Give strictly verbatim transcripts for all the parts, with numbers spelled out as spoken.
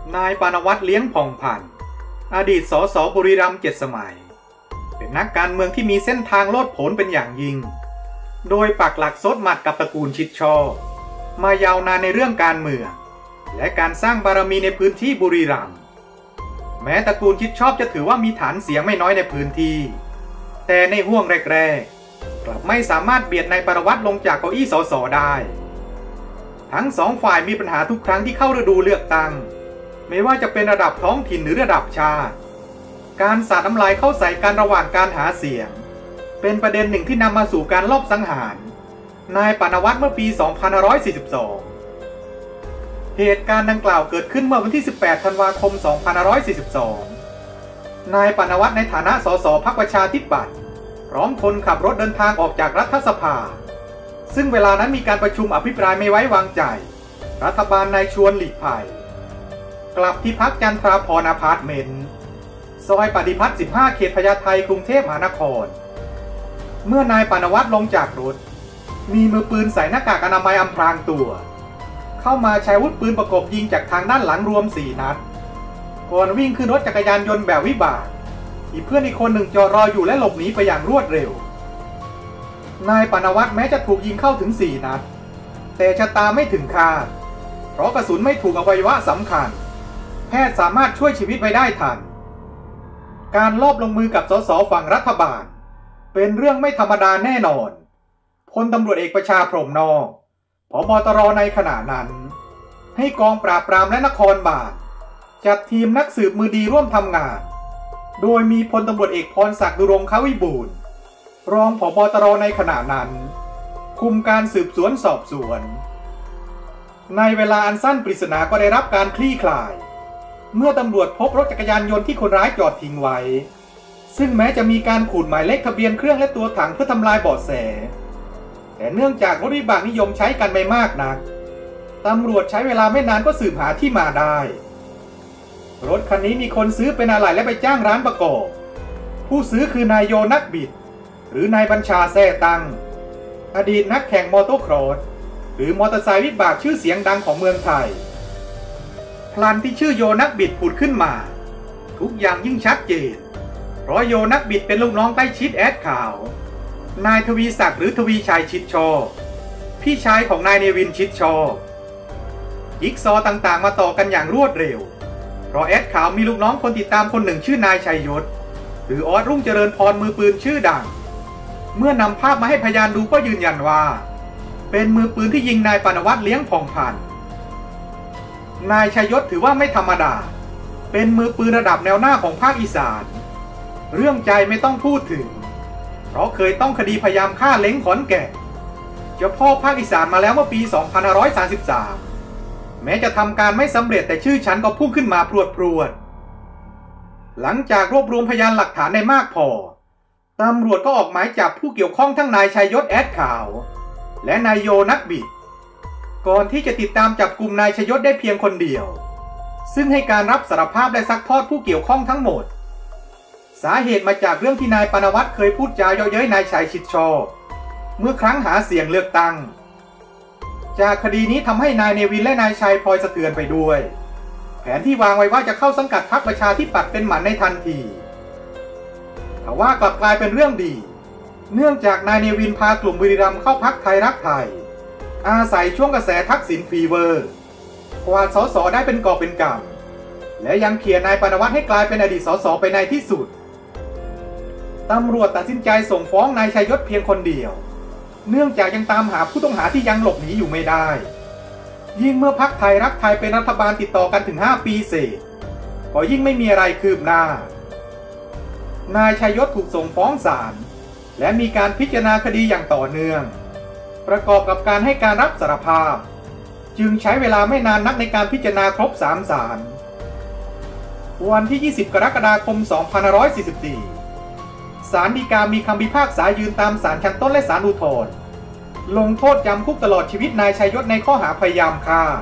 นายปานวัตรเลี้ยงผ่องพันธุ์อดีตสสบุรีรัมย์เจ็ดสมัยเป็นนักการเมืองที่มีเส้นทางโลดโผนเป็นอย่างยิ่งโดยปักหลักซดหมัดกับตระกูลชิดชอบมายาวนานในเรื่องการเมืองและการสร้างบารมีในพื้นที่บุรีรัมย์แม้ตระกูลชิดชอบจะถือว่ามีฐานเสียงไม่น้อยในพื้นที่แต่ในห่วงแรกๆกลับไม่สามารถเบียดนายปานวัตรลงจากเก้าอี้สสได้ทั้งสองฝ่ายมีปัญหาทุกครั้งที่เข้าฤดูเลือกตั้งไม่ว่าจะเป็นระดับท้องถิ่นหรือระดับชาติการสาดน้ำลายเข้าใส่กันระหว่างการหาเสียงเป็นประเด็นหนึ่งที่นำมาสู่การลอบสังหารนายปานวัตรเมื่อปี สองพันห้าร้อยสี่สิบสอง เหตุการณ์ดังกล่าวเกิดขึ้นเมื่อวันที่ สิบแปด ธันวาคม สองพันห้าร้อยสี่สิบสอง นายปานวัตรในฐานะสสพรรคประชาธิปัตย์พร้อมคนขับรถเดินทางออกจากรัฐสภาซึ่งเวลานั้นมีการประชุมอภิปรายไม่ไว้วางใจรัฐบาลนายชวนหลีกภัยกลับที่พักจันทราภรณ์อพาร์ตเมนต์ซอยปฏิพัฒน์สิบห้าเขตพญาไทกรุงเทพมหานครเมื่อนายปานวัตรลงจากรถมีมือปืนใส่หน้ากากอนามัยอำพรางตัวเข้ามาใช้อาวุธปืนประกบยิงจากทางด้านหลังรวมสี่นัดก่อนวิ่งขึ้นรถจักรยานยนต์แบบวิบากอีกเพื่อนอีกคนหนึ่งจอดรออยู่และหลบหนีไปอย่างรวดเร็วนายปานวัตรแม้จะถูกยิงเข้าถึงสี่นัดแต่ชะตาไม่ถึงคาดเพราะกระสุนไม่ถูกอวัยวะสำคัญแพทย์สามารถช่วยชีวิตไว้ได้ทันการลอบลงมือกับสสฝั่งรัฐบาลเป็นเรื่องไม่ธรรมดาแน่นอนพลตำรวจเอกประชาพรหมนอกผบ.ตร.ในขณะนั้นให้กองปราบปรามและนครบาลจัดทีมนักสืบมือดีร่วมทำงานโดยมีพลตำรวจเอกพรศักดิ์ดุรงควิบูลย์รองผบ.ตร.ในขณะนั้นคุมการสืบสวนสอบสวนในเวลาอันสั้นปริศนาก็ได้รับการคลี่คลายเมื่อตำรวจพบรถจักรยานยนต์ที่คนร้ายจอดทิ้งไว้ซึ่งแม้จะมีการขูดหมายเลขทะเบียนเครื่องและตัวถังเพื่อทำลายเบาะแสแต่เนื่องจากรถวิบากนิยมใช้กันไม่มากนักตำรวจใช้เวลาไม่นานก็สืบหาที่มาได้รถคันนี้มีคนซื้อเป็นอะไหล่และไปจ้างร้านประกอบผู้ซื้อคือนายโยนักบิดหรือนายบัญชาแซ่ตั้งอดีตนักแข่งมอเตอร์ครอสหรือมอเตอร์ไซค์วิบากชื่อเสียงดังของเมืองไทยพลันที่ชื่อโยนักบิดผุดขึ้นมาทุกอย่างยิ่งชัดเจนเพราะโยนักบิดเป็นลูกน้องใกล้ชิดแอดขาวนายทวีศักดิ์หรือทวีชัยชิดชอบพี่ชายของนายเนวินชิดชอบยิกซอต่างๆมาต่อกันอย่างรวดเร็วเพราะแอดขาวมีลูกน้องคนติดตามคนหนึ่งชื่อนายชัยยศหรือออสรุ่งเจริญพรมือปืนชื่อดังเมื่อนำภาพมาให้พยานดูก็ยืนยันว่าเป็นมือปืนที่ยิงนายปานวัตรเลี้ยงผ่องพันธุ์นายชัยยศถือว่าไม่ธรรมดาเป็นมือปืนระดับแนวหน้าของภาคอีสานเรื่องใจไม่ต้องพูดถึงเพราะเคยต้องคดีพยายามฆ่าเล้งขอนแก่นเจ้าพ่อภาคอีสานมาแล้วเมื่อปี สองพันห้าร้อยสามสิบสาม แม้จะทำการไม่สำเร็จแต่ชื่อฉันก็พุ่งขึ้นมาพรวดพรวดหลังจากรวบรวมพยานหลักฐานได้มากพอตำรวจก็ออกหมายจับผู้เกี่ยวข้องทั้งนายชัยยศแอดขาวและนายโยนักบิดก่อนที่จะติดตามจับกลุ่มนายชัยยศได้เพียงคนเดียวซึ่งให้การรับสารภาพและซักทอดผู้เกี่ยวข้องทั้งหมดสาเหตุมาจากเรื่องที่นายปานวัตรเคยพูดจาเย้ยเย้ยนายชัยชิดชอบเมื่อครั้งหาเสียงเลือกตั้งจากคดีนี้ทำให้นายเนวินและนายชัยพลอยสะเทือนไปด้วยแผนที่วางไว้ว่าจะเข้าสังกัดพรรคประชาธิปัตย์เป็นหมันในทันทีทว่ากลับกลายเป็นเรื่องดีเนื่องจากนายเนวินพากลุ่มบุรีรัมย์เข้าพรรคไทยรักไทยอาศัยช่วงกระแสทักษิณฟีเวอร์กวาดสสได้เป็นกอบเป็นกำและยังเขี่ยนายปานวัตรให้กลายเป็นอดีตสสไปในที่สุดตำรวจตัดสินใจส่งฟ้องนายชัยยศเพียงคนเดียวเนื่องจากยังตามหาผู้ต้องหาที่ยังหลบหนีอยู่ไม่ได้ยิ่งเมื่อพรรคไทยรักไทยเป็นรัฐบาลติดต่อกันถึงห้าปีเศษก็ยิ่งไม่มีอะไรคืบหน้านายชัยยศถูกส่งฟ้องศาลและมีการพิจารณาคดีอย่างต่อเนื่องประกอบกับการให้การรับสารภาพจึงใช้เวลาไม่นานนักในการพิจารณาครบสามศาลวันที่ยี่สิบกรกฎาคมสองพันห้าร้อยสี่สิบสี่ศาลฎีกามีคำพิพากษายืนตามศาลชั้นต้นและศาลอุทธรณ์ลงโทษจำคุกตลอดชีวิตนายชัยยศในข้อหาพยายามฆ่า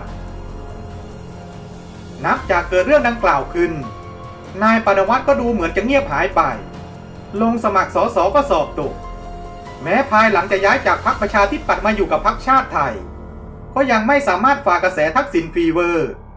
นับจากเกิดเรื่องดังกล่าวขึ้นนายปานวัตรก็ดูเหมือนจะเงียบหายไปลงสมัครสสก็สอบตกแม้ภายหลังจะย้ายจากพรรคประชาธิปัตย์มาอยู่กับพรรคชาติไทยก็ยังไม่สามารถฝ่ากระแสทักษิณฟีเวอร์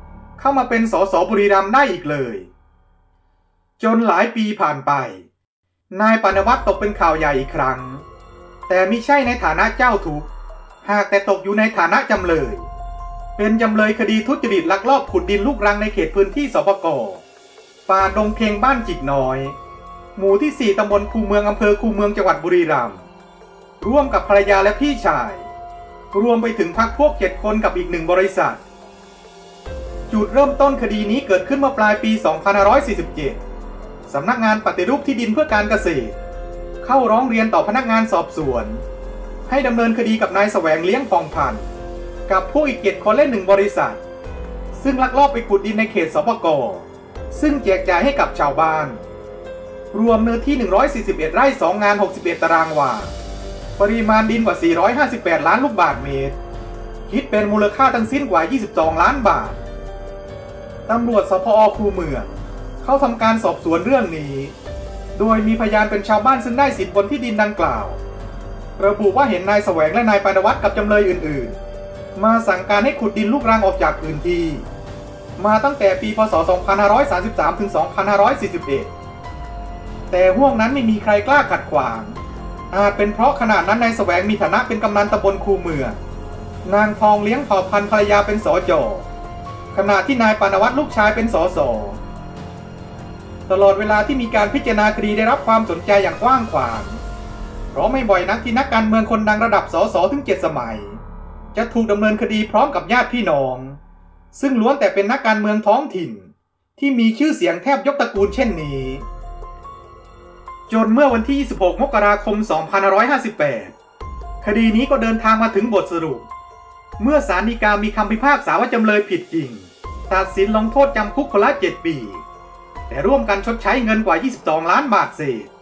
เข้ามาเป็นสสบุรีรัมย์ได้อีกเลยจนหลายปีผ่านไปนายปานวัฒน์ตกเป็นข่าวใหญ่อีกครั้งแต่มิใช่ในฐานะเจ้าทุกข์หากแต่ตกอยู่ในฐานะจำเลยเป็นจำเลยคดีทุจริตลักลอบขุดดินลูกรังในเขตพื้นที่สปก.ป่าดงเค็งบ้านจิกน้อยหมู่ที่สี่ตำบลคูเมืองอำเภอคูเมืองจังหวัดบุรีรัมย์ร่วมกับภรรยาและพี่ชายรวมไปถึงพรรคพวกเจ็ดคนกับอีกหนึ่งบริษัทจุดเริ่มต้นคดีนี้เกิดขึ้นเมื่อปลายปี สองพันห้าร้อยสี่สิบเจ็ด สำนักงานปฏิรูปที่ดินเพื่อการเกษตรเข้าร้องเรียนต่อพนักงานสอบสวนให้ดำเนินคดีกับนายแสวงเลี้ยงพองพันธ์กับพวกอีกเจ็ดคนและหนึ่งบริษัทซึ่งลักลอบไปขุดดินในเขตสปก.ซึ่งแจกจ่ายให้กับชาวบ้านรวมเนื้อที่หนึ่งร้อยสี่สิบเอ็ดไร่สองงานหกสิบเอ็ดตารางวาปริมาณดินกว่าสี่ร้อยห้าสิบแปดล้านลูกบาศก์เมตรคิดเป็นมูลค่าทั้งสิ้นกว่ายี่สิบสองล้านบาทตำรวจสภ.คูเมืองเข้าทำการสอบสวนเรื่องนี้โดยมีพยานเป็นชาวบ้านซึ่งได้สิทธิ์บนที่ดินดังกล่าวระบุว่าเห็นนายแสวงและนายปานวัฒน์กับจำเลยอื่นๆมาสั่งการให้ขุดดินลูกรังออกจากพื้นที่มาตั้งแต่ปีพ.ศ. สองพันห้าร้อยสามสิบสาม ถึง สองพันห้าร้อยสี่สิบเอ็ด แต่ห่วงนั้นไม่มีใครกล้าขัดขวางอาจเป็นเพราะขณะนั้นนายแสวงมีฐานะเป็นกำนันตำบลคูเมืองนางทองเลี้ยงเผ่าพันธุ์ภรรยาเป็นสจ.ขณะที่นายปานวัฒน์ลูกชายเป็นสส.ตลอดเวลาที่มีการพิจารณาคดีได้รับความสนใจอย่างกว้างขวางเพราะไม่บ่อยนักที่นักการเมืองคนดังระดับสสถึงเจ็ดสมัยจะถูกดำเนินคดีพร้อมกับญาติพี่น้องซึ่งล้วนแต่เป็นนักการเมืองท้องถิ่นที่มีชื่อเสียงแทบยกตระกูลเช่นนี้จนเมื่อวันที่ยี่สิบหกมกราคมสองพันห้าร้อยห้าสิบแปดคดีนี้ก็เดินทางมาถึงบทสรุปเมื่อศาลฎีกามีคำพิพากษาว่าจำเลยผิดจริงตัดสินลงโทษจำคุกคนละเจ็ดปีแต่ร่วมกันชดใช้เงินกว่ายี่สิบสองล้านบาทเศษ